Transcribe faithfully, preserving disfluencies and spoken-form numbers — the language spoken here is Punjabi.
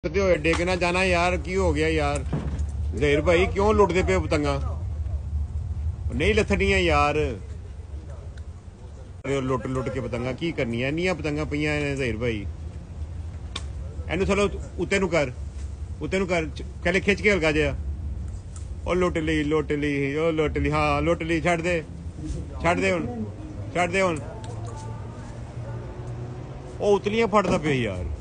ਡਿੱਗ ਨਾ ਜਾਣਾ ਯਾਰ, ਕੀ ਹੋ ਗਿਆ ਯਾਰ? ਜ਼ਹੀਰ ਭਾਈ ਕਿਉਂ ਲੁੱਟਦੇ ਪਏ ਪਤੰਗਾ? ਨਹੀਂ ਲੱਥਣੀਆਂ ਯਾਰ, ਲੁੱਟ ਲੁੱਟ ਕੇ ਪਤੰਗਾ ਕੀ ਕਰਨੀਆਂ? ਇੰਨੀਆਂ ਪਤੰਗਾ ਪਈਆਂ ਨੇ ਜ਼ਹੀਰ ਭਾਈ, ਇਹਨੂੰ ਚਲੋ ਉੱਤੇ ਨੂੰ ਕਰ, ਉੱਤੇ ਨੂੰ ਕਰ, ਪਹਿਲੇ ਖਿੱਚ ਕੇ ਹਲਕਾ ਜਿਹਾ। ਉਹ ਲੁੱਟ ਲਈ ਲੁੱਟ ਲਈ ਉਹ ਲੁੱਟ ਲਈ, ਹਾਂ ਲੁੱਟ ਲਈ। ਛੱਡ ਦੇ ਛੱਡ ਦੇ ਹੁਣ, ਛੱਡ ਦੇ ਹੁਣ। ਉਹ ਉਤਲੀਆਂ ਫੜਦਾ ਪਿਆ ਯਾਰ।